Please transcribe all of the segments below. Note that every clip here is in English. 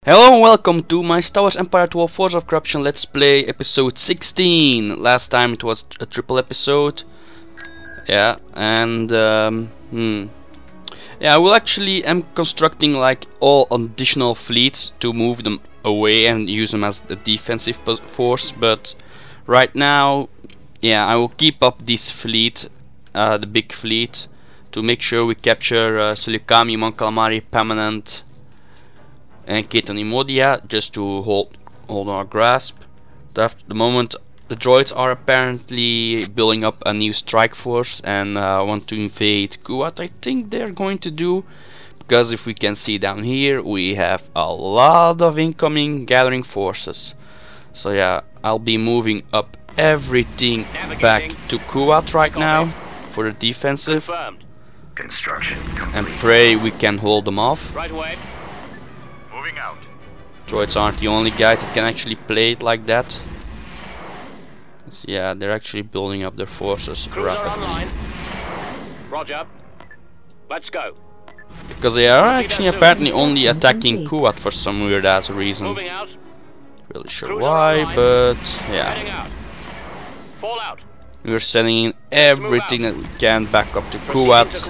Hello and welcome to my Star Wars Empire 12 Force of Corruption Let's Play episode 16. Last time it was a triple episode. Yeah, and yeah, I will actually am constructing like all additional fleets to move them away and use them as a defensive force, but right now, yeah, I will keep up this fleet, the big fleet, to make sure we capture Seleucami, Mon Calamari, Permanent and Ketan Imodia, just to hold our grasp. At the moment, the droids are apparently building up a new strike force and want to invade Kuwait. I think they're going to do, because if we can see down here, we have a lot of incoming gathering forces. So yeah, I'll be moving up everything back to Kuwait right now for the defensive. Construction complete. And pray we can hold them off. Right away. Moving out. Droids aren't the only guys that can actually play it like that. So yeah, they're actually building up their forces rapidly. Online. Roger. Let's go. Because they are actually apparently only attacking Kuwait for some weird ass reason. Moving out. Really sure why, but yeah. Heading out. Fall out. We're sending in everything that we can back up to Kuwait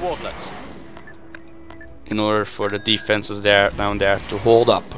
in order for the defenses down there to hold up.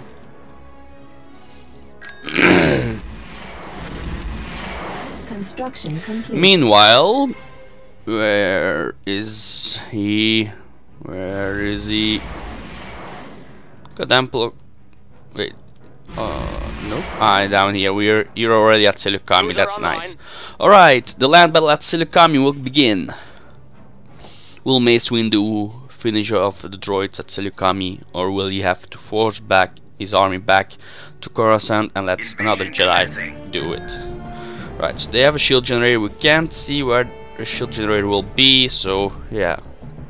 Construction complete. Meanwhile, where is he? Where is he? Goddamn wait. Nope. Down here. You're already at Seleucami. That's nice. Alright, the land battle at Seleucami will begin. Will Mace Windu finish off the droids at Seleucami, or will he have to force back his army back to Coruscant and let another Jedi do it? Right, so they have a shield generator. We can't see where the shield generator will be, so yeah.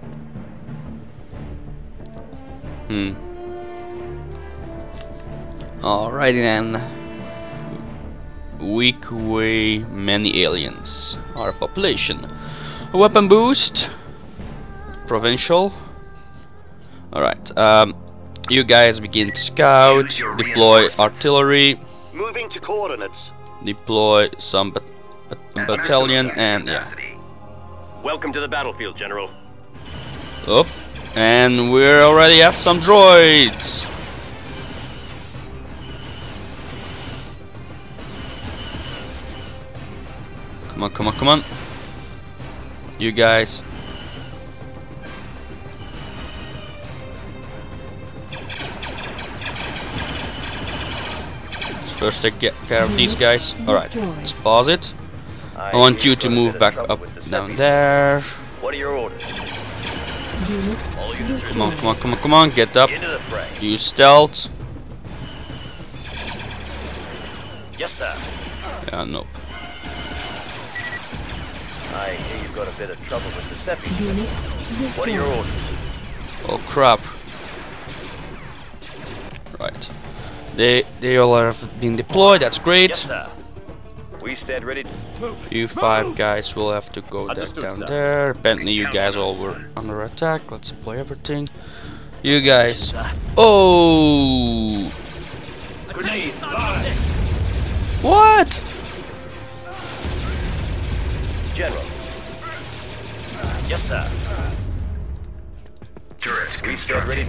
Alrighty then. Weak way, many aliens. Our population. A weapon boost. Provincial. Alright, you guys begin to scout, deploy artillery, Moving to coordinates. deploy some battalion, and yeah. Welcome to the battlefield, General. Up, and we already have some droids. Come on, come on, come on. You guys. Let's first take care of these guys. Alright, let's pause it. I want you to move back up down there. What are your orders? Come on, come on, come on, come on, get up. Use stealth. Yes, sir. Yeah, nope. I hear you've got a bit of trouble with the Seppies. What are your orders? Oh crap. Right. They all have been deployed, that's great. Yes, sir. We stand ready to move. You 5 guys will have to go down there. Apparently you guys all were under attack. Let's deploy everything. You guys. Oh! Grenade. What? General. Yes, sir. Turret We stand ready.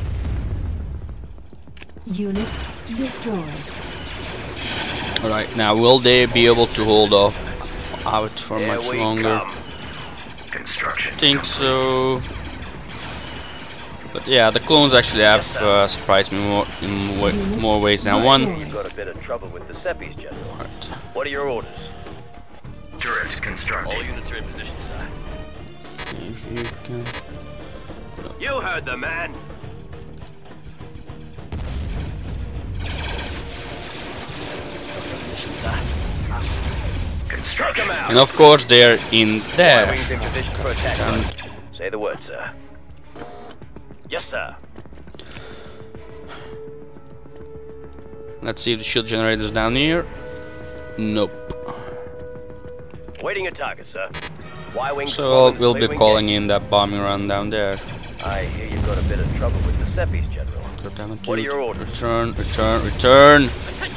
Unit destroyed. Alright, now will they be able to hold off out for Here much we longer? come. construction. I think so. But yeah, the clones actually have surprised me in more ways than one. You've got a bit of trouble with the Seppies, General. Right. What are your orders? Turret constructed. All units are in position, sir. If you can. You heard the man. Take him out. And of course they're in there. Wings in position for attack. Say the word, sir. Yes, sir. Let's see if the shield generator's down here. Nope. Waiting at target, sir. Y-wings. So we'll be calling in that bombing run down there. I hear you've got a bit of trouble with the Seppies, General. God damn it, What are your orders? Return, return, return!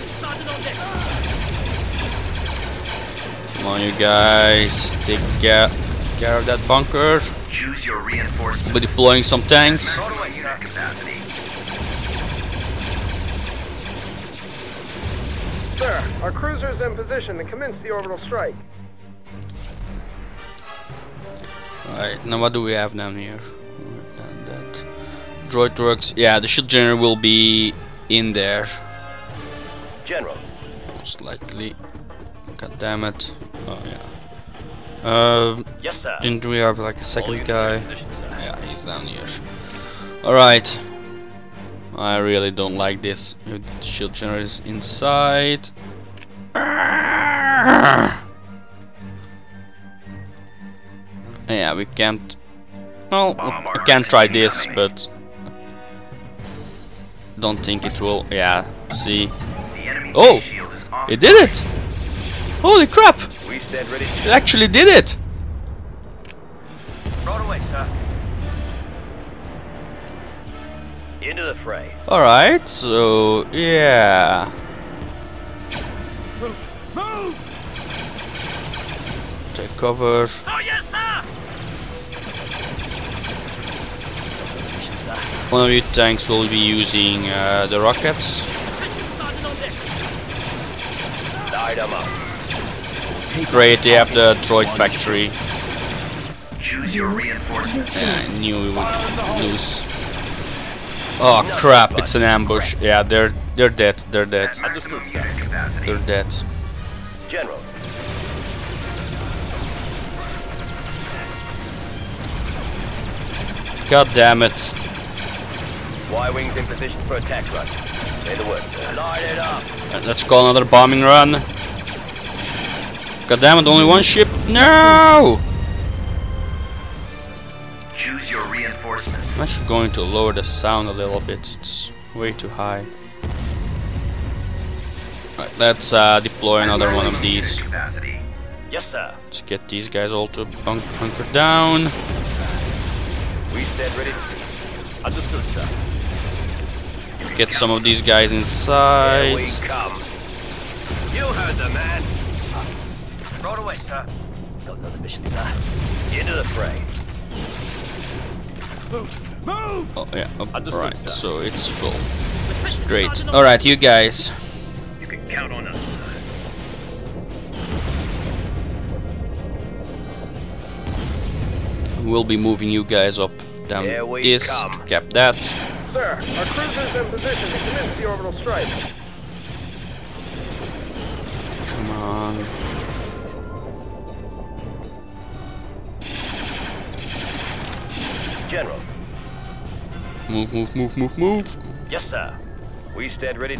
Come on, you guys, take care of that bunker. Choose your reinforcements. We'll be deploying some tanks. Broadway unit capacity. Sir, our cruiser is in position to commence the orbital strike. Alright, now what do we have down here? Done that. Droid works. Yeah, the shield generator will be in there. General. Most likely. God damn it. Oh yeah. Yes, sir. Didn't we have like a second units guy? in position, sir. Yeah, he's down here. Alright. I really don't like this. The shield generator is inside. Yeah, we can't. Well, I can try this, but don't think it will. Yeah, see. The enemy Oh! shield is off. It did it! Holy crap! We stand ready It to actually did it! Broadway, sir. Into the fray. Alright, so yeah. Take cover. Oh, yes, sir! One of you tanks will be using the rockets. Light 'em up. Great, they have the droid factory. Choose your reinforcements. Yeah, I knew we would lose. Oh crap, it's an ambush. Yeah, they're dead, they're dead. Maximum unit capacity. They're dead. General. God damn it. Y-wings in position for attack run. Say the word, sir. Light it up. Let's call another bombing run. God damn it, only one ship. No! Choose your reinforcements. I'm actually going to lower the sound a little bit. It's way too high. Right, let's deploy another one of these. Capacity. Yes, sir. Let's get these guys all to bunker down. We stand ready to... Understood, sir. Get some of these guys Here inside. we come. You heard the man. Right away, sir. Got another mission, sir. Into the fray. Move! Oh yeah, Understood, alright, sir. so it's full. Great. Alright, you guys. You can count on us, sir. We'll be moving you guys up down Here we this come. to cap that. Sir, our cruiser is in position to commence the orbital strike. Come on. General. Move, move, move, move, move. Yes, sir. We stand ready.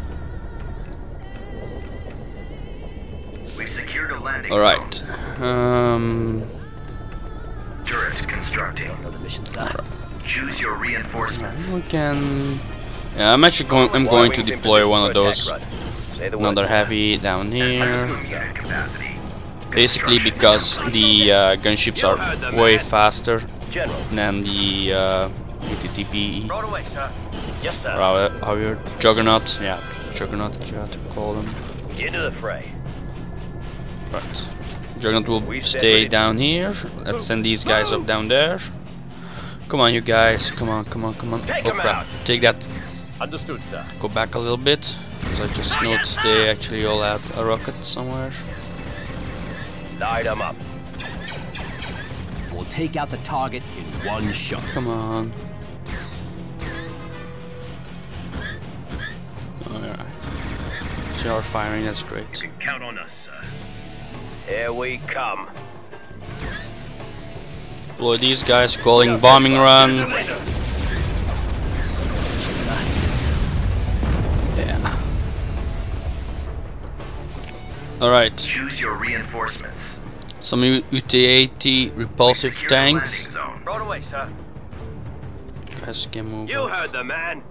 We've secured a landing Alright. zone. Turret constructing. Another mission, sir. Choose your reinforcements. We can. Yeah, I'm actually going. I'm going to deploy one of those. Say the word, Another sir. heavy down here. Maximum unit capacity. Basically because the gunships are way faster General. than the UTTP. Right away, sir. Yes, sir. How your Juggernaut? Yeah, Juggernaut that you have to call them. Into the fray. Right. Juggernaut will We stand stay ready. down here. Let's send these guys up down there. Come on, you guys. Come on, come on, come on. Take Oh 'em crap. out. Take that. Understood, sir. Go back a little bit. Because I just noticed they actually all had a rocket somewhere. Light 'em up. We'll take out the target in one shot. Come on. Alright. They are firing, that's great. You can count on us, sir. Here we come. Deploy these guys, calling bombing run. Yeah. Alright. Choose your reinforcements. Some UT-80 repulsive Secure the tanks. landing zone. Right away, sir. Guys can move You up. heard the man.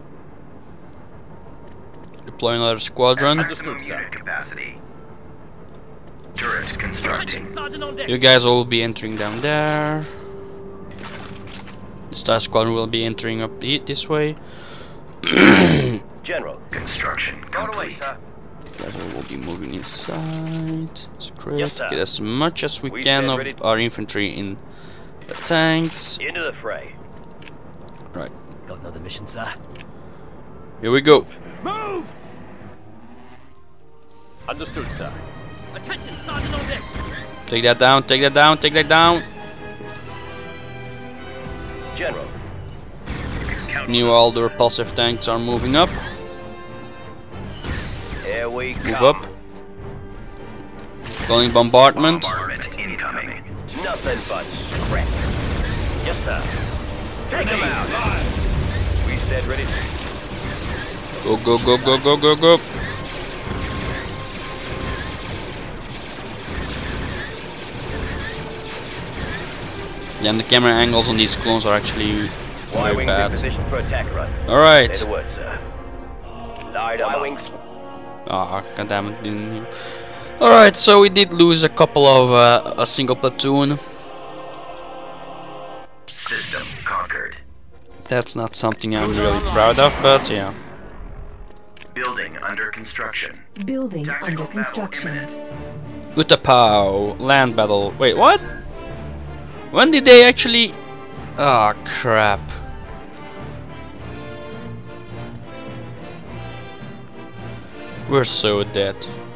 Deploy another squadron. Maximum unit capacity. Turret constructing. You guys will be entering down there. The Star Squadron will be entering up this way. General. Construction Right away, complete. sir. Guys, will be moving inside. It's great. Yes, sir. Get as much as we We can stand of ready. our infantry in the tanks. Into the fray. Right, Got another mission, sir. here we go. Move! Understood, sir. Attention, Sergeant on deck! Take that down, take that down, take that down. General. New all the repulsive tanks are moving up. Here we come. Move up. Calling bombardment. Bombardment incoming. Nothing but scrap. Yes, sir. Take him out. We said ready. Go, go, go, go, go, go, go. Yeah, and the camera angles on these clones are actually very Y-wings in bad. position for attack run. Say Alright. the word, sir. Light Y-wings. Ah, goddammit, didn't hear. Alright, so we did lose a couple of a single platoon. System conquered. That's not something I'm really proud of, but yeah. Building under construction. Building Tactical under battle construction. imminent. Utapow, land battle. Wait, what? When did they actually... Ah, crap. We're so dead.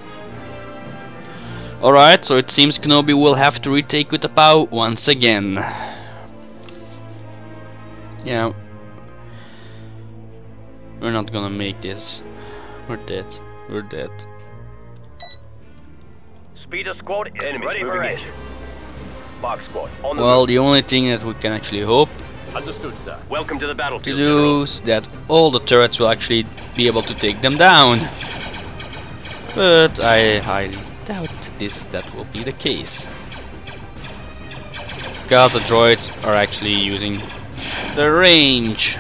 Alright, so it seems Kenobi will have to retake Utapow once again. Yeah. We're not gonna make this. We're dead. We're dead. Speeder squad is ready for action. Box squad on the Well, move. the only thing that we can actually hope Understood, sir. Welcome to the to battlefield. do is that all the turrets will actually be able to take them down. But I highly doubt that will be the case. Because the droids are actually using the range.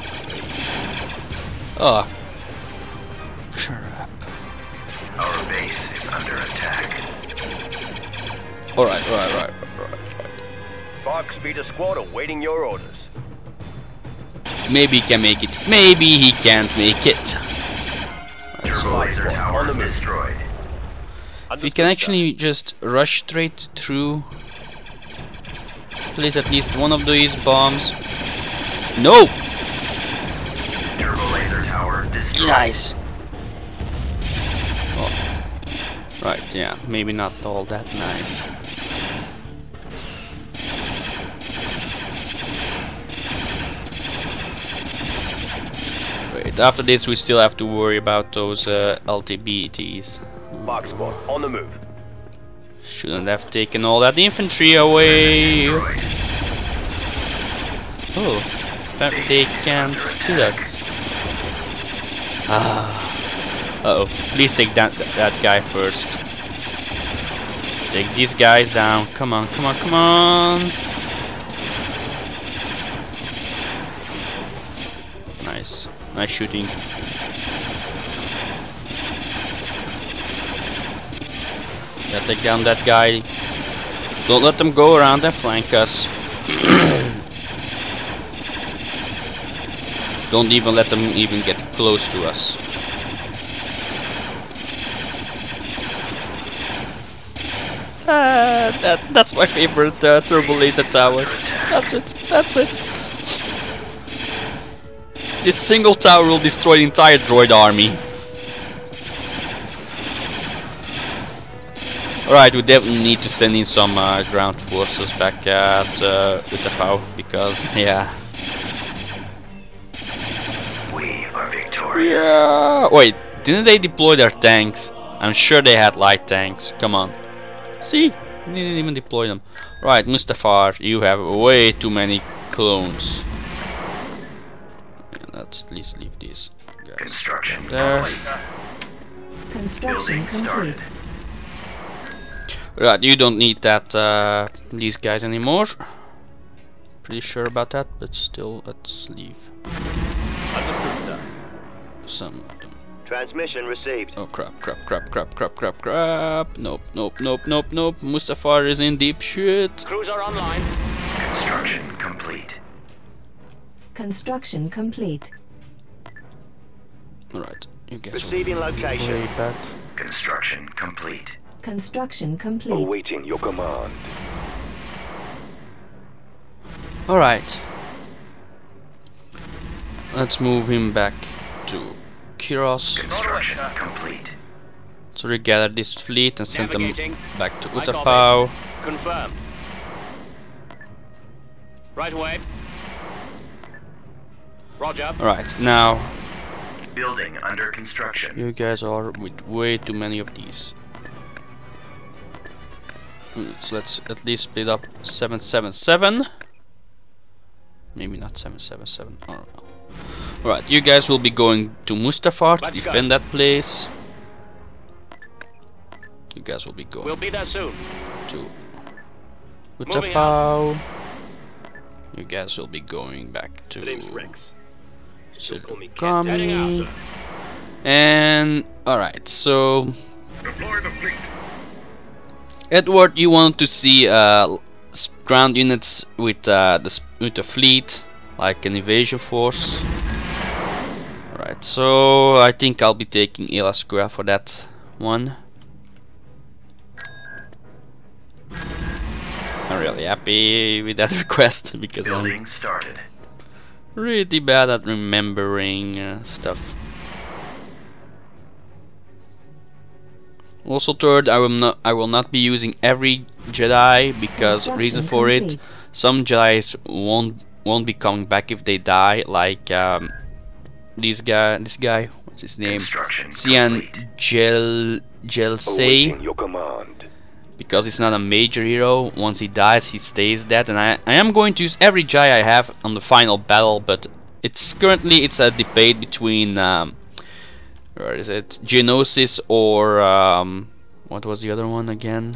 Oh. Crap. Our base is under attack. Alright. Fox Speeder squad awaiting your orders. Maybe he can make it. Maybe he can't make it. Right, so Turbo laser on the tower move. destroyed. we can actually just rush straight through. Place at least one of these bombs. No! Turbo laser tower destroyed. Nice! Oh. Right, yeah, maybe not all that nice. Wait, after this we still have to worry about those LTBTs. Box squad on the move. Shouldn't have taken all that infantry away. Destroyed. Oh, but they can't kill us. Ah. Uh oh, please take that guy first. Take these guys down. Come on, come on, come on. Nice. Nice shooting. Yeah, take down that guy. Don't let them go around and flank us. Don't even let them even get close to us. That's my favorite turbo laser tower. That's it. That's it. This single tower will destroy the entire droid army. Alright, we definitely need to send in some ground forces back at Utapow because, yeah. We are victorious. Yeah. Wait, didn't they deploy their tanks? I'm sure they had light tanks. Come on. See? They didn't even deploy them. Right, Mustafar, you have way too many clones. Yeah, let's at least leave these guys Construction there. Construction Building started. complete. Right, you don't need that these guys anymore. Pretty sure about that, but still, let's leave Understood, sir. some of them. Transmission received. Oh crap! Nope. Mustafar is in deep shit. Cruiser online. Construction complete. Construction complete. Alright, you guys Receiving will location. way back. Construction complete. Construction complete. Awaiting your command. Alright. Let's move him back to Kiros. Construction complete. So regather this fleet and send them Navigating. back to I copy. Utapau. Confirmed. Right away. Roger. Alright, now Building under construction. you guys are with way too many of these. So let's at least split up 777. Maybe not 777. Alright, you guys will be going to Mustafar to Let's go. defend that place. You guys will be going We'll be there soon. to Moving Utapau. You guys will be going back to Rex. Kami. Heading out, sir. And alright, so Deploy the fleet. Edward, you want to see ground units with the fleet, like an invasion force. Alright, so I think I'll be taking Elascura for that one. I'm really happy with that request because Building I'm started. really bad at remembering stuff. Also, third, I will not be using every Jedi because reason for it, complete. some Jedi's won't be coming back if they die. Like this guy, what's his name? Construction Cian complete. Jelsei, your command. because he's not a major hero. Once he dies, he stays dead, and I am going to use every Jedi I have on the final battle. But it's currently a debate between where is it? Geonosis or what was the other one again?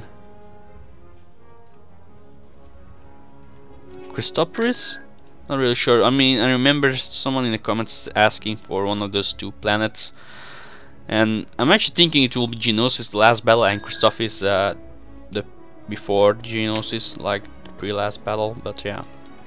Christopolis? Not really sure. I mean, I remember someone in the comments asking for one of those two planets, and I'm actually thinking it will be Geonosis, the last battle, and Christopolis, the before Geonosis, like the pre-last battle. But yeah,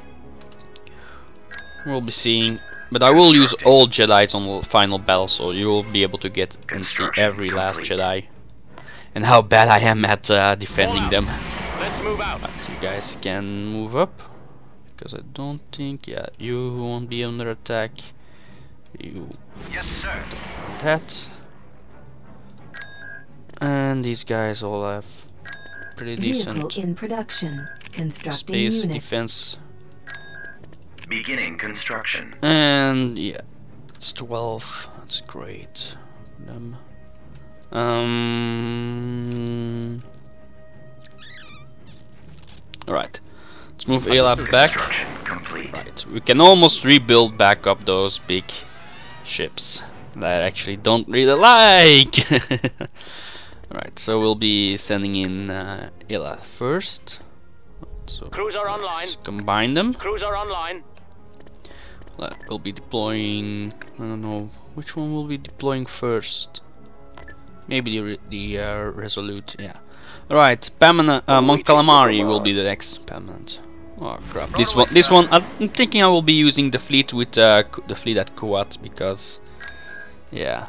we'll be seeing. But I will use all Jedi's on the final battle, so you will be able to get and see every last Jedi, and how bad I am at defending them. Let's move out. Right, you guys can move up, because I don't think, yeah, you won't be under attack. You Yes, sir. that, and these guys all have pretty Vehicle decent in production. Constructing space unit. defense. Beginning construction. And yeah, it's 12. That's great for them. Alright, let's move Ayla back. Construction complete. Right, we can almost rebuild back up those big ships that I actually don't really like. Alright, so we'll be sending in Ayla first. So Cruiser online. let's combine them. Cruiser online. We'll be deploying. I don't know which one will be deploying first. Maybe the Resolute. Yeah. All right. Mon Calamari will be the next permanent. Oh crap! This one. I'm thinking I will be using the fleet with the fleet at Kuwait because, yeah.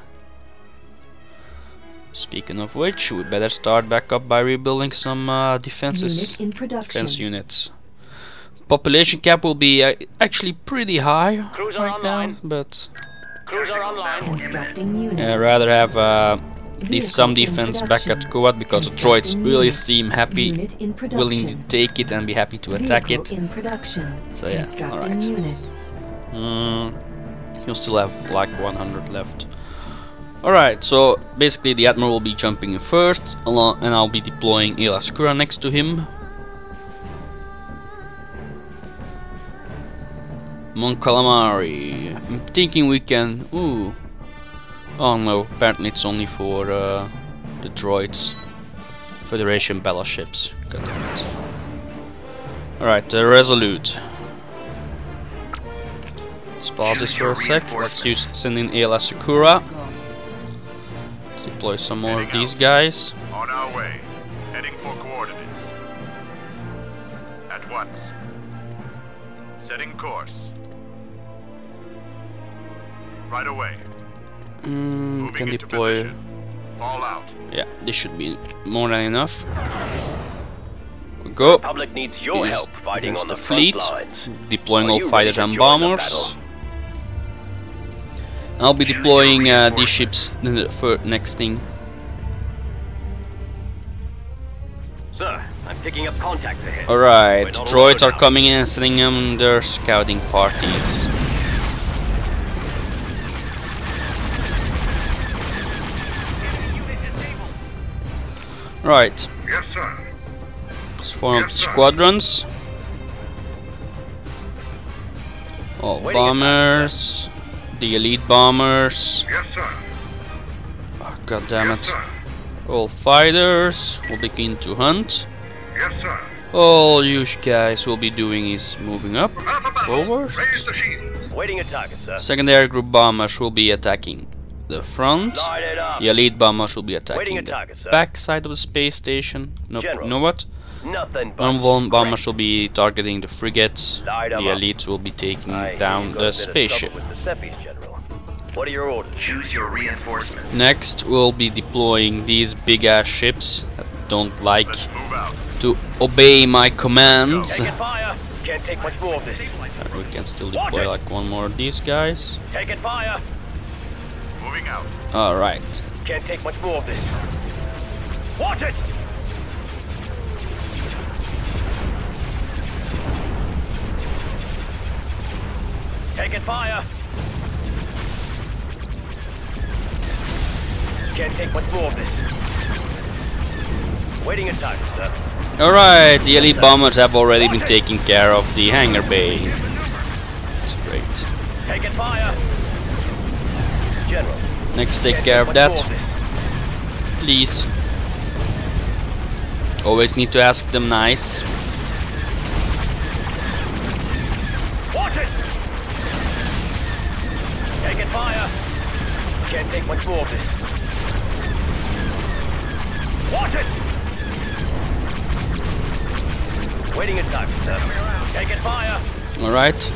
Speaking of which, we better start back up by rebuilding some defenses. Unit in production. Defense units. Population cap will be actually pretty high Cruiser right online. now, but Cruiser online. Constructing unit. I'd rather have some Vehicle in defense back at production. Kuwait because the droids Constructing really unit. seem happy, Unit in production. willing to take it and be happy to attack Vehicle it. in production. So yeah, Constructing alright. unit. You'll still have like 100 left. Alright, so basically the Admiral will be jumping in first, and I'll be deploying Elascura next to him. Mon Calamari. I'm thinking we can. Ooh. Oh no, apparently it's only for the droids. Federation battleships. God damn it. Alright, the Resolute. Let's pause this for a sec. Let's send in ALS Sakura. Let's deploy some more of these guys. On our way. Heading for coordinates. At once. Setting course. Right away. Can deploy. Fall out. Yeah, this should be more than enough. Go. Republic needs your Here's- help fighting here's on the the front fleet. lines. Deploying Are all you fighters ready and to join the bombers. I'll be deploying these ships for next thing. Sir, I'm picking up contacts ahead. Alright, We're not droids on are coming in and sending them their scouting parties. Right, Yes, sir. let's form up Yes, sir. squadrons. All Waiting bombers, the elite bombers. Yes, sir. Oh, God damn Yes, it! sir. All fighters will begin to hunt. Yes, sir. All you guys will be doing is moving up, Prepare for battle. forward. Raise the shields. Waiting a target, sir. Secondary group bombers will be attacking the front. Light it up. The elite bombers will be Waiting attacking a the target, sir. back side of the space station. Nope, General. you know what? Nothing but Normal bombers will be targeting the frigates. Light The 'em up. elites will be taking I hear down you got a the bit of spaceship. trouble with the Seppies, General. What are your orders? Choose your reinforcements. Next, we'll be deploying these big ass ships that don't like Let's move out. to obey my commands. Taking fire. Can't take much more of this. We can still deploy like one more of these guys. Taking fire. Moving out. Alright. Can't take much more of this. Watch it. Taking fire. Can't take much more of this. Waiting in time, sir. Alright, the elite bombers have already been taking care of the hangar bay. That's great. Taking fire. General. Next, take can't care take of much more that, this. please. Always need to ask them nice. Watch it! Taking fire. Can't take much more of this. Watch it! Waiting in time, sir. Taking fire. Alright.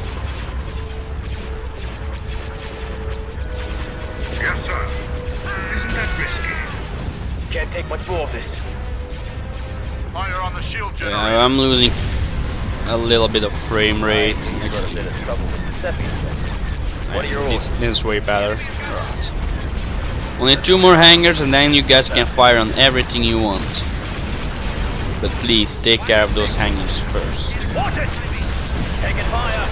Yes, sir. Isn't that risky? Can't take much more of this. Fire on the shield generator. Yeah, I'm losing a little bit of frame rate. Got a Actually, bit of trouble with the Seppies. What are your this, orders? this is way better. Alright. Only 2 more hangars and then you guys can fire on everything you want. But please, take care of those hangars first. Watch it! Taking fire.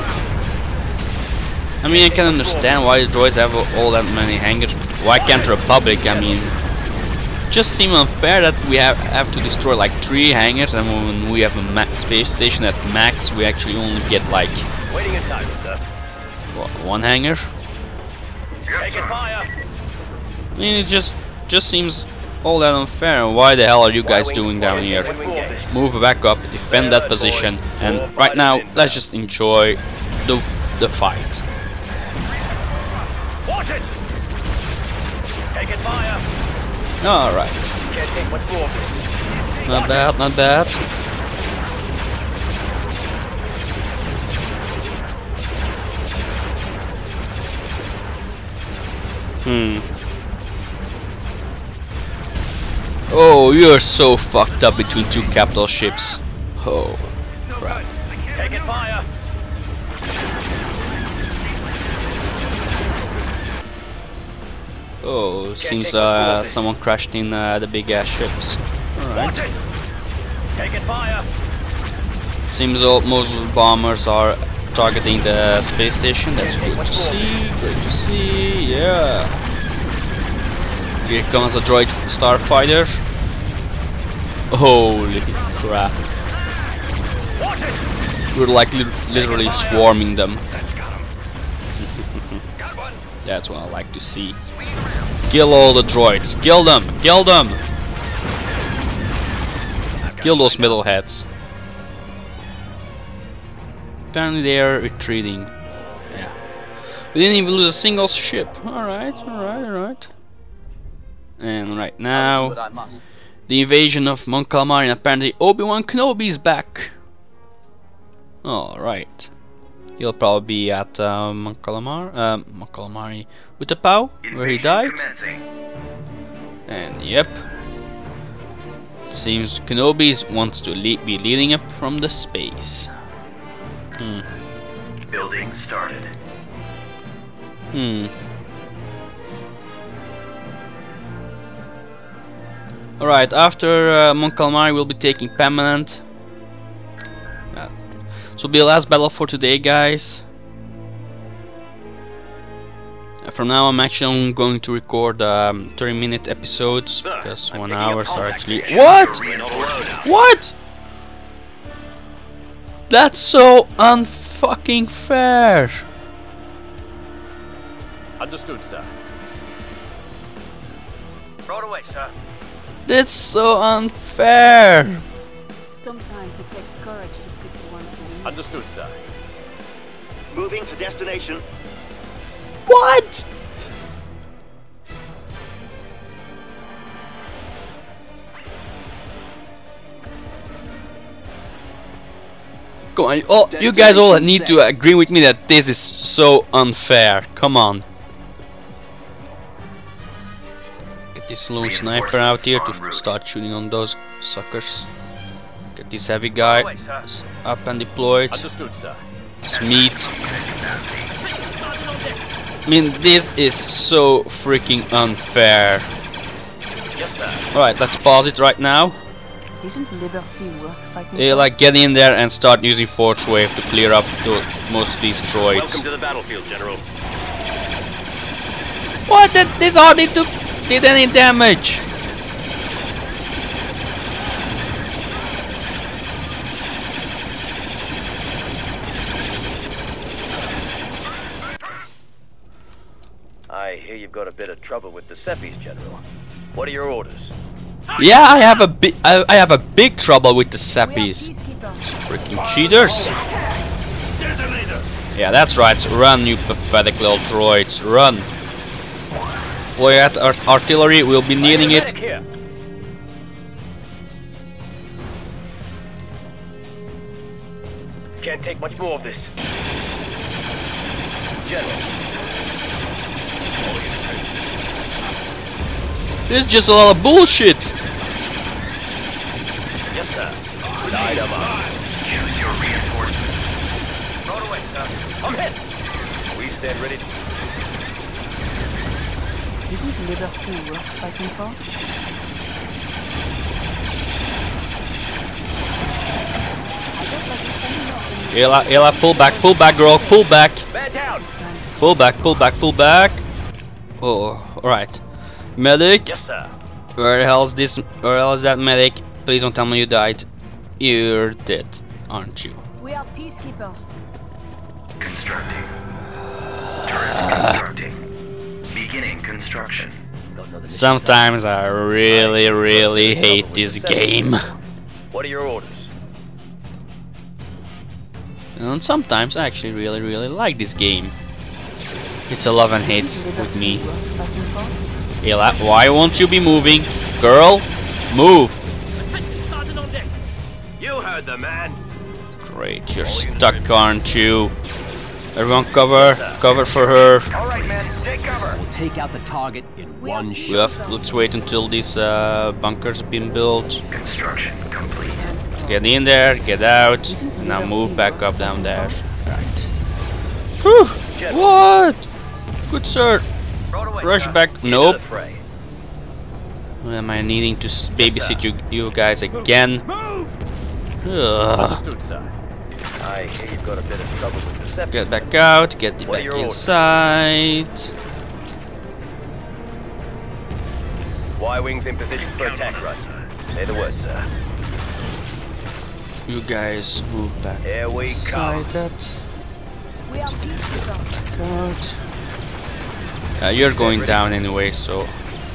I mean, I can understand why the droids have all that many hangars, but why can't the Republic? I mean, it just seems unfair that we have to destroy like 3 hangars, and when we have a space station at max, we actually only get like Waiting in time, sir. what, 1 hangar. Yes, Taking sir. fire. I mean, it just seems all that unfair. Why the hell are you guys doing down here? Move back up, defend that position, and right now let's just enjoy the fight. Watch it! Taking fire. All right, Can't take much more of this. not bad, not bad. Oh, you're so fucked up between 2 capital ships. Oh, crap. Taking fire. Oh, seems someone crashed in the big ass ships. Watch Alright. it! Taking fire. Seems most of the bombers are targeting the space station. That's good to see. Great to see. Yeah. Here comes a droid starfighter. Holy crap. Watch it! We're like literally swarming them. That's got him. Got one. That's what I like to see. Kill all the droids. Kill them. Kill them. Kill those middleheads. Apparently they are retreating. Yeah. We didn't even lose a single ship. Alright, alright, alright. And right now, the invasion of Mon Calamari, and apparently Obi-Wan Kenobi is back. Alright. He'll probably be at Moncalamari Utapau, where he Invasion died. commencing. And yep, seems Kenobi wants to be leading up from the space. Building started. Alright, after Mon Calamari we'll be taking Permanent. This will be the last battle for today, guys. From now I'm actually going to record 30-minute episodes, because 1 hour are actually... What? What? That's so unfucking fair. Understood, sir. Right away, sir. That's so unfair. Sometimes it takes courage to stick to one thing. Understood, sir. Moving to destination. What? Come on, oh, you guys all need to agree with me that this is so unfair. Come on. Get this little sniper out here to start shooting on those suckers. Get this heavy guy up and deployed. Understood, sir. Meat. I mean, this is so freaking unfair. Alright, let's pause it right now. Isn't Liberty worth fighting? Yeah, like get in there and start using Force Wave to clear up most of these droids. Welcome to the battlefield, General. What? This hardly did any damage. I hear you've got a bit of trouble with the Seppies, General. What are your orders? Yeah, I have a big trouble with the Seppies. Freaking cheaters. Yeah, that's right. Run, you pathetic little droids. Run. Boy, at artillery, we'll be needing it. Here. Can't take much more of this. General. This is just a lot of bullshit. Yes, sir. Light 'em up. Choose your reinforcements. Right away, sir. I'm hit. We stand ready. Isn't Liberty worth fighting for? Ayla, pull back, girl, pull back. Man down. Pull back. Oh, alright. Medic, Yes, sir. where the hell is that medic? Please don't tell me you died. You're dead, aren't you? We are peacekeepers. Constructing. Turret constructing. Beginning construction. Sometimes I really hate this game. What are your orders? And sometimes I actually really like this game. It's a love and hates with me. Ayla, why won't you be moving? Girl, move! You heard the man. Great, you're stuck, aren't you? Everyone cover for her. All right, man. Take cover. We'll take out the target in one shot. Let's wait until these bunkers have been built. Construction complete. Get in there, get out, and now move back up down there. Right. Whew! What? Good sir. Right away, Rush sir. back. Into Nope. the fray. Am I needing to babysit you guys again? Ugh. Understood, sir. I hear you've got a bit of trouble with the Seppies. Get back out, get What are back your orders? inside. Y-wings in position for attack run. Say the word, sir. You guys move back Here we inside come. that. We are peacekeepers. Out. You're going down anyway, so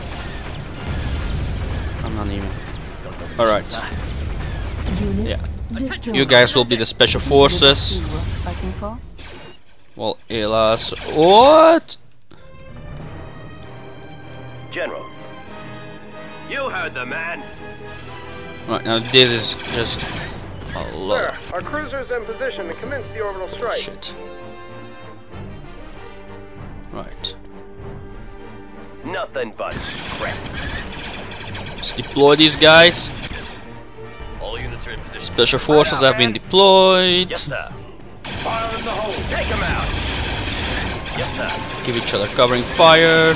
I'm not even. Alright. Unit Yeah. destroyed. You guys will be the special forces. Liberty worth fighting for? Well, Ayla's. What? General. You heard the man. Right now, this is just Hello. Sir, our cruiser is in position to commence the orbital strike. Shit. Right. Nothing but crap. Let's deploy these guys. All units are in position. Special forces have been deployed. Yes, sir. Fire in the hole. Take them out. Yes, sir. Give each other covering fire.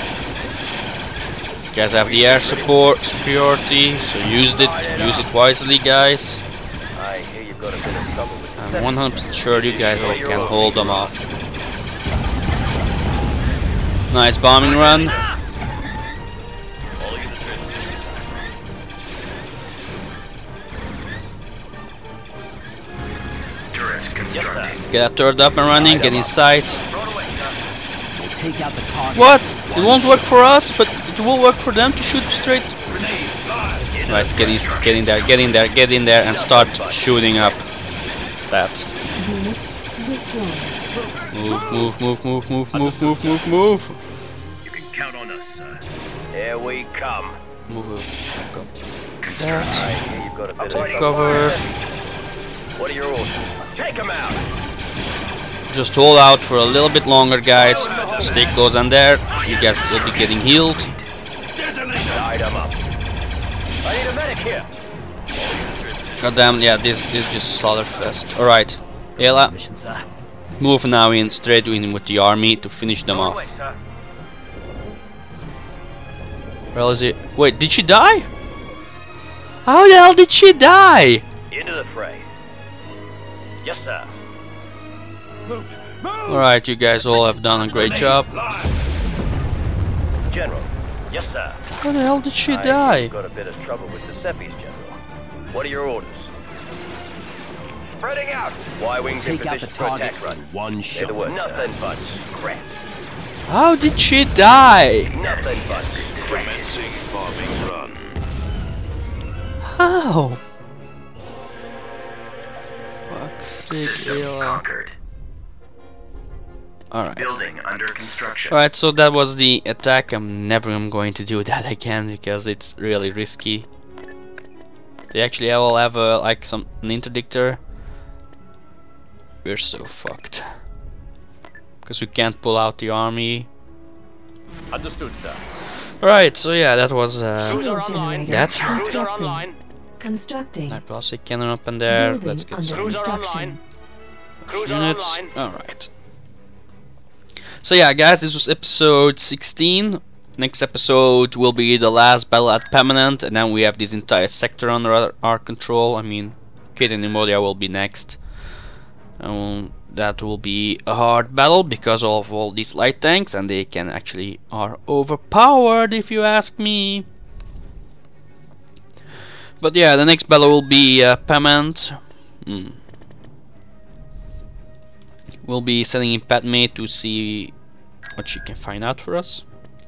You guys have the air support superiority, so use it wisely, guys. I hear you've got a bit of trouble with I'm 100% sure you guys all can hold them off. Nice bombing run. all units are in position, sir. Turret constructing. Get that turret up and running, get inside. Throw it away, sir. We'll take out the target. What? It won't work for us, but it will work for them to shoot straight. Right, get in there and start shooting up that. Unit destroyed. Move. You can count on us, sir. Here we come. Move. I hear you've got a bit of Take trouble. cover. What are your orders? Take them out. Just hold out for a little bit longer, guys. Stay close on there. You guys will be getting healed. Light them up. I need a medic here. God damn, yeah, this is just slaughter fest. Alright, Ayla, Mission, sir. move now in, straight in with the army to finish them Throw it off. away, sir. Where is it? Wait, did she die? How the hell did she die? Into the fray. Yes, sir. Alright, you guys all have done a great job. General. Yes, sir. How the hell did she I hear die? you've got a bit of trouble with the Seppies, General. What are your orders? Spreading out. Y-wings in Take out the position for target attack run. in one Say the shot. word. Nothing but crap. How did she die? Nothing but crap. Commencing bombing run. How? Fuck's sake, System Ayla. conquered. Alright. Building under construction. Alright, so that was the attack. I'm never going to do that again because it's really risky. They actually all have like an interdictor. We're so fucked. Because we can't pull out the army. Understood, sir. Alright, so yeah, that was Shield generator that. constructing. Constructing. Plastic cannon up in there. Building Let's get under some construction. units. Alright. So yeah, guys, this was episode 16. Next episode will be the last battle at Permanent, and then we have this entire sector under our control. I mean, Kate and Emodia will be next. That will be a hard battle because of all these light tanks, and they can actually are overpowered if you ask me. But yeah, the next battle will be Permanent. We'll be sending in Padme to see what she can find out for us.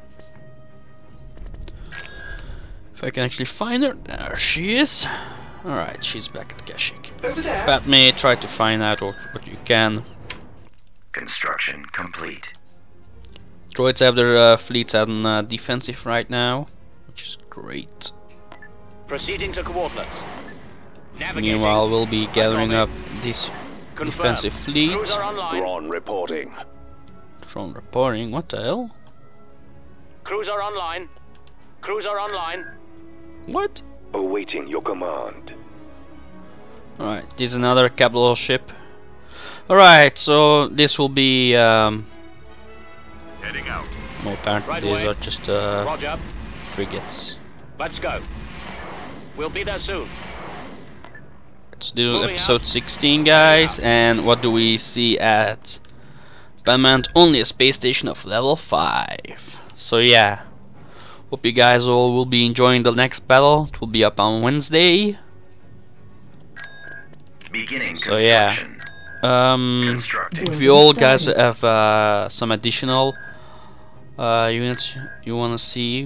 If I can actually find her, there she is. Alright, she's back at Kashyyyk. Padme, try to find out what you can. Construction complete. Droids have their fleets on defensive right now, which is great. Proceeding to coordinates. Navigating. Meanwhile, we'll be gathering up this Confirm. defensive fleet. Cruiser online. Drone reporting. Drone reporting, what the hell? Cruiser online. Cruiser online. What? Awaiting your command. Alright, this is another capital ship. Alright, so this will be Heading out. no, apparently Right these away. are just Roger. frigates. Let's go. We'll be there soon. Let's do Moving episode out. 16, guys, and what do we see at Permanent? Only a space station of level 5. So yeah, hope you guys all will be enjoying the next battle. It will be up on Wednesday. Beginning So yeah, construction. Constructing. if you all guys have some additional units you want to see,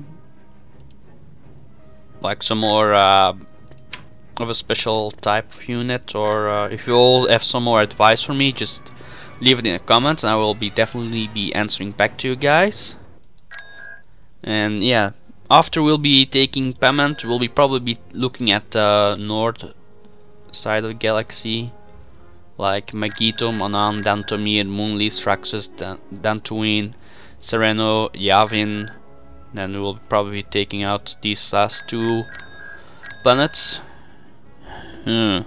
like some more of a special type of unit, or if you all have some more advice for me, just leave it in the comments and I will definitely be answering back to you guys. And yeah, after we'll be taking Permanent, we'll be probably be looking at North side of the galaxy, like Magito, Manan, Dantomir, Moonly, Straxus, Dantooine, Sereno, Yavin. Then we'll probably be taking out these last 2 planets. Yeah,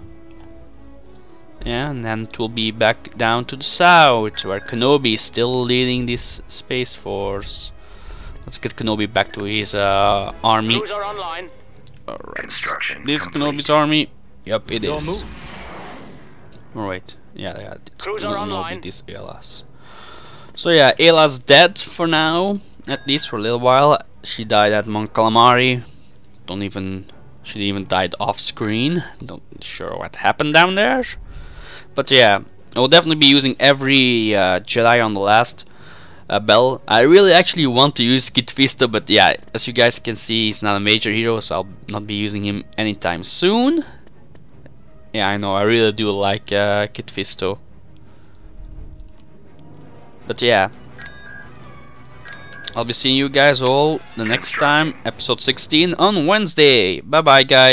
and then it will be back down to the south, where Kenobi is still leading this Space Force. Let's get Kenobi back to his army. Crews are online. Alright. Construction This complete. Kenobi's army. Yep, it Your is. move. Alright. Yeah, it's Crews are Kenobi, online. this Ayla's. So yeah, Ayla's dead for now. At least for a little while. She died at Mon Calamari. She even died off screen. Not sure what happened down there. But yeah, I will definitely be using every Jedi on the last bell. I really actually want to use Kit Fisto, but yeah, as you guys can see, he's not a major hero, so I'll not be using him anytime soon. Yeah, I know, I really do like Kit Fisto. But yeah, I'll be seeing you guys all the next time, episode 16 on Wednesday. Bye bye, guys.